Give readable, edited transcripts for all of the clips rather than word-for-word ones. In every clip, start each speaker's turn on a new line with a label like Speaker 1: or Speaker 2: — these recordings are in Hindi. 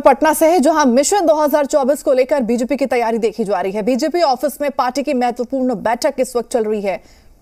Speaker 1: पटना से है, जहां मिशन 2024 को लेकर बीजेपी की तैयारी देखी जा रही है। बीजेपी ऑफिस में पार्टी की महत्वपूर्ण बैठक इस वक्त चल रही है।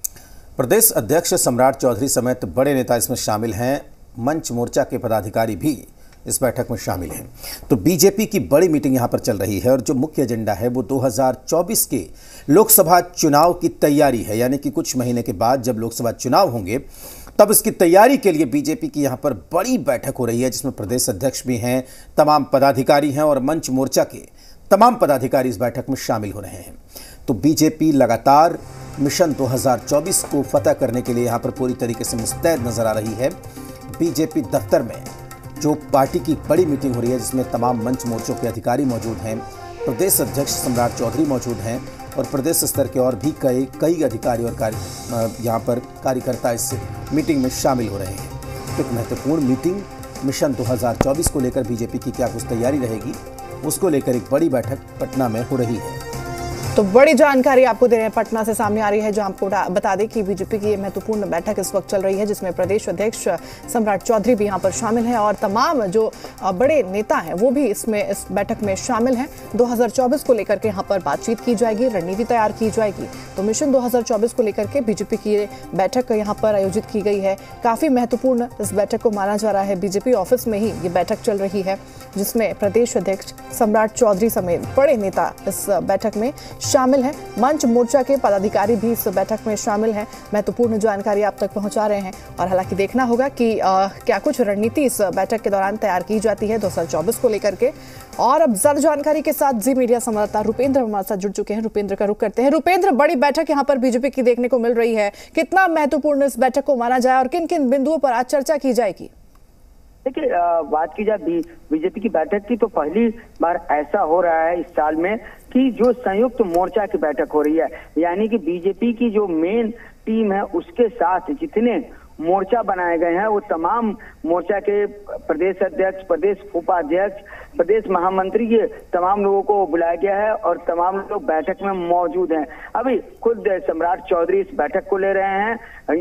Speaker 2: प्रदेश अध्यक्ष सम्राट चौधरी समेत बड़े नेता इसमें शामिल हैं। मंच मोर्चा के पदाधिकारी भी इस बैठक में शामिल हैं। तो बीजेपी की बड़ी मीटिंग यहां पर चल रही है और जो मुख्य एजेंडा है वो 2024 के लोकसभा चुनाव की तैयारी है। यानी कि कुछ महीने के बाद जब लोकसभा चुनाव होंगे तब इसकी तैयारी के लिए बीजेपी की यहां पर बड़ी बैठक हो रही है, जिसमें प्रदेश अध्यक्ष भी हैं, तमाम पदाधिकारी हैं और मंच मोर्चा के तमाम पदाधिकारी इस बैठक में शामिल हो रहे हैं। तो बीजेपी लगातार मिशन 2024 को फतह करने के लिए यहां पर पूरी तरीके से मुस्तैद नजर आ रही है। बीजेपी दफ्तर में जो पार्टी की बड़ी मीटिंग हो रही है, जिसमें तमाम मंच मोर्चों के अधिकारी मौजूद हैं, प्रदेश अध्यक्ष सम्राट चौधरी मौजूद हैं और प्रदेश स्तर के और भी कई अधिकारी और यहाँ पर कार्यकर्ता इस मीटिंग में शामिल हो रहे हैं। तो एक महत्वपूर्ण मीटिंग मिशन 2024 को लेकर बीजेपी की क्या कुछ तैयारी रहेगी, उसको लेकर एक बड़ी बैठक पटना में हो रही है।
Speaker 1: तो बड़ी जानकारी आपको दे रहे हैं, पटना से सामने आ रही है, जहां आपको बता दें कि बीजेपी की ये महत्वपूर्ण बैठक इस वक्त चल रही है, जिसमें प्रदेश अध्यक्ष सम्राट चौधरी भी यहां पर शामिल हैं और तमाम जो बड़े नेता हैं वो भी इस बैठक में शामिल हैं। 2024 को लेकर के यहां पर बातचीत की जाएगी, रणनीति तैयार की जाएगी। तो मिशन 2024 को लेकर के बीजेपी की बैठक यहां पर आयोजित की गई है। काफी महत्वपूर्ण इस बैठक को माना जा रहा है। बीजेपी ऑफिस में ही ये बैठक चल रही है, जिसमें प्रदेश अध्यक्ष सम्राट चौधरी समेत बड़े नेता इस बैठक में शामिल हैं। मंच मोर्चा के पदाधिकारी भी इस बैठक में शामिल हैं। महत्वपूर्ण जानकारी आप तक पहुंचा रहे हैं और हालांकि देखना होगा कि क्या कुछ रणनीति इस बैठक के दौरान तैयार की जाती है 2024 को लेकर के। और अब ज्यादा जानकारी के साथ जी मीडिया संवाददाता रुपेंद्र हमारे साथ जुड़ चुके हैं। रुपेंद्र का रुख करते हैं। रुपेंद्र, बड़ी बैठक यहाँ पर बीजेपी की देखने को मिल रही है, कितना महत्वपूर्ण इस बैठक को माना जाए और किन किन बिंदुओं पर आज चर्चा की जाएगी?
Speaker 3: देखिए, बात की जाए बीजेपी की बैठक की तो पहली बार ऐसा हो रहा है इस साल में कि जो संयुक्त मोर्चा की बैठक हो रही है। यानी कि बीजेपी की जो मेन टीम है उसके साथ जितने मोर्चा बनाए गए हैं वो तमाम मोर्चा के प्रदेश अध्यक्ष, प्रदेश उपाध्यक्ष, प्रदेश महामंत्री, ये तमाम लोगों को बुलाया गया है और तमाम लोग बैठक में मौजूद हैं। अभी खुद सम्राट चौधरी इस बैठक को ले रहे हैं।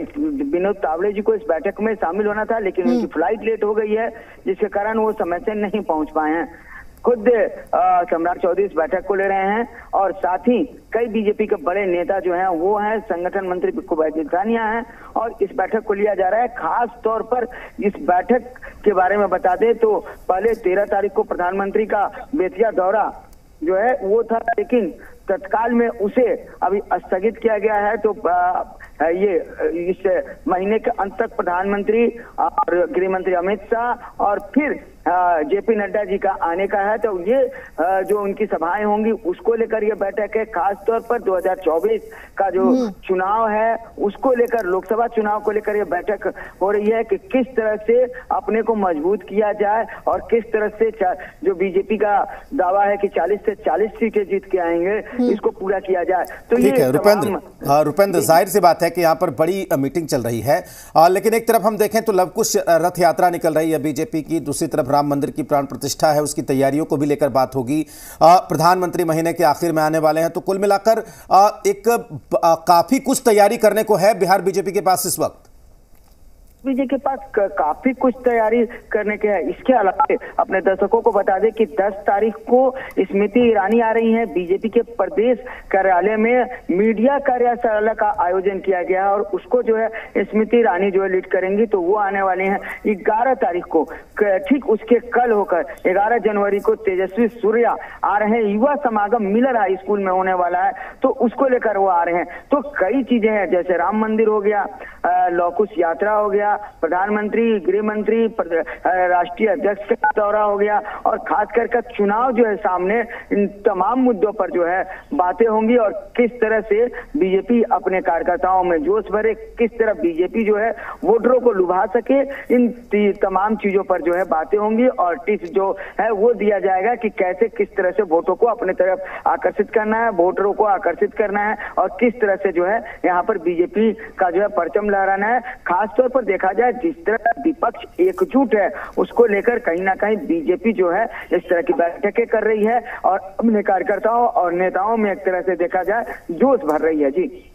Speaker 3: विनोद तावड़े जी को इस बैठक में शामिल होना था, लेकिन उनकी फ्लाइट लेट हो गई है, जिसके कारण वो समय से नहीं पहुंच पाए हैं। खुद सम्राट चौधरी इस बैठक को ले रहे हैं और साथ ही कई बीजेपी के बड़े नेता जो हैं वो हैं, संगठन मंत्री बिक्कू भाई जिठानिया हैं और इस बैठक को लिया जा रहा है। खास तौर पर इस बैठक के बारे में बता दें तो पहले 13 तारीख को प्रधानमंत्री का बेतिया दौरा जो है वो था, लेकिन तत्काल में उसे अभी स्थगित किया गया है। तो ये इस महीने के अंत तक प्रधानमंत्री और गृह मंत्री अमित शाह और फिर जेपी नड्डा जी का आने का है। तो ये जो उनकी सभाएं होंगी उसको लेकर ये बैठक है। खास तौर पर 2024 का जो चुनाव है उसको लेकर, लोकसभा चुनाव को लेकर ये बैठक हो रही है कि किस तरह से अपने को मजबूत किया जाए और किस तरह से जो बीजेपी का दावा है कि 40 से 40 सीटें जीत के आएंगे, इसको पूरा किया जाए। तो
Speaker 2: ठीक है रुपेंद्र, जाहिर सी बात है कि यहाँ पर बड़ी मीटिंग चल रही है, लेकिन एक तरफ हम देखें तो लवकुश रथ यात्रा निकल रही है बीजेपी की, दूसरी तरफ राम मंदिर की प्राण प्रतिष्ठा है, उसकी तैयारियों को भी लेकर बात होगी। प्रधानमंत्री महीने के आखिर में आने वाले हैं। तो कुल मिलाकर एक काफी कुछ तैयारी करने को है बिहार बीजेपी के पास इस वक्त।
Speaker 3: बीजेपी के पास काफी कुछ तैयारी करने के है। इसके अलावा अपने दर्शकों को बता दें कि 10 तारीख को स्मृति ईरानी आ रही हैं। बीजेपी के प्रदेश कार्यालय में मीडिया कार्यशाला का आयोजन किया गया और उसको जो है स्मृति ईरानी जो है लीड करेंगी। तो वो आने वाले हैं 11 तारीख को। ठीक उसके कल होकर 11 जनवरी को तेजस्वी सूर्या आ रहे हैं। युवा समागम मिलर हाई स्कूल में होने वाला है, तो उसको लेकर वो आ रहे हैं। तो कई चीजें हैं, जैसे राम मंदिर हो गया, लौकुश यात्रा हो गया, प्रधानमंत्री, गृह मंत्री, राष्ट्रीय अध्यक्ष का दौरा हो गया और खास करके चुनाव जो है सामने, इन तमाम मुद्दों पर जो है बातें होंगी और किस तरह से बीजेपी अपने कार्यकर्ताओं में जोश भरे, किस तरह बीजेपी जो है वोटरों को लुभा सके, इन तमाम चीजों पर जो है बातें होंगी और टिप्स जो है वो दिया जाएगा कि कैसे किस तरह से वोटों को अपने तरफ आकर्षित करना है, वोटरों को आकर्षित करना है और किस तरह से जो है यहाँ पर बीजेपी का जो है परचम लहराना है। खासतौर पर देखा जाए जिस तरह विपक्ष एकजुट है उसको लेकर कहीं ना कहीं बीजेपी जो है इस तरह की बैठकें कर रही है और अपने कार्यकर्ताओं और नेताओं में एक तरह से देखा जाए जोश भर रही है। जी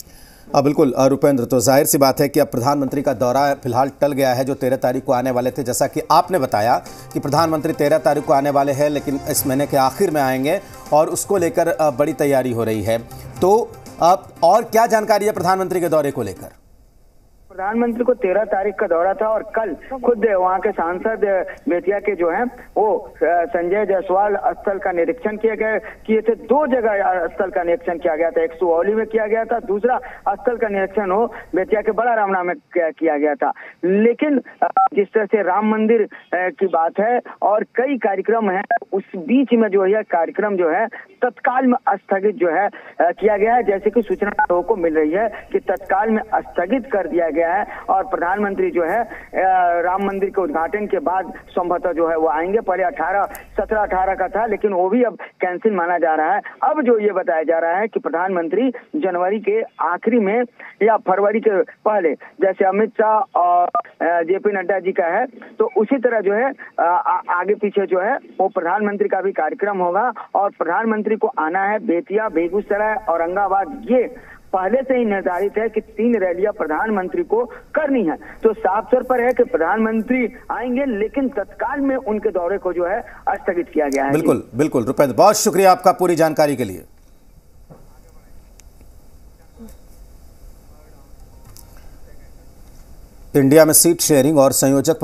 Speaker 2: बिल्कुल रुपेंद्र, तो जाहिर सी बात है कि अब प्रधानमंत्री का दौरा फिलहाल टल गया है, जो 13 तारीख को आने वाले थे। जैसा कि आपने बताया कि प्रधानमंत्री 13 तारीख को आने वाले हैं, लेकिन इस महीने के आखिर में आएंगे और उसको लेकर बड़ी तैयारी हो रही है। तो अब और क्या जानकारी है प्रधानमंत्री के दौरे को लेकर?
Speaker 3: प्रधानमंत्री को 13 तारीख का दौरा था और कल खुद वहाँ के सांसद बेतिया के जो हैं वो संजय जायसवाल स्थल का निरीक्षण किए थे। 2 जगह स्थल का निरीक्षण किया गया था, एक सुऔली में किया गया था, दूसरा स्थल का निरीक्षण हो बेतिया के बड़ा रामना में किया गया था। लेकिन जिस तरह से राम मंदिर की बात है और कई कार्यक्रम है, उस बीच में जो है कार्यक्रम जो है तत्काल में स्थगित जो है किया गया है। जैसे कि सूचना लोगों को मिल रही है कि तत्काल में स्थगित कर दिया गया है और प्रधानमंत्री जो है राम मंदिर के उद्घाटन के बाद संभवतः जो है वो आएंगे। पहले 17-18 का था, लेकिन वो भी अब कैंसिल माना जा रहा है। अब जो ये बताया जा रहा है कि प्रधानमंत्री जनवरी के आखिरी में या फरवरी के पहले, जैसे अमित शाह और जेपी नड्डा जी का है, तो उसी तरह जो है आगे पीछे जो है वो प्रधानमंत्री का भी कार्यक्रम होगा। और प्रधानमंत्री को आना है बेतिया, बेगूसराय, औरंगाबाद। ये पहले से ही निर्धारित है कि 3 रैलियां प्रधानमंत्री को करनी है। तो साफ तौर पर है कि प्रधानमंत्री आएंगे, लेकिन तत्काल में उनके दौरे को जो है स्थगित किया गया है।
Speaker 2: बिल्कुल बिल्कुल रुपेंद्र, बहुत शुक्रिया आपका पूरी जानकारी के लिए। इंडिया में सीट शेयरिंग और संयोजक